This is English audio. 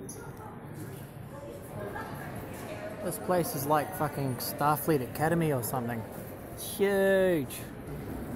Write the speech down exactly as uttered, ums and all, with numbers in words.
This place is like fucking Starfleet Academy or something. It's huge.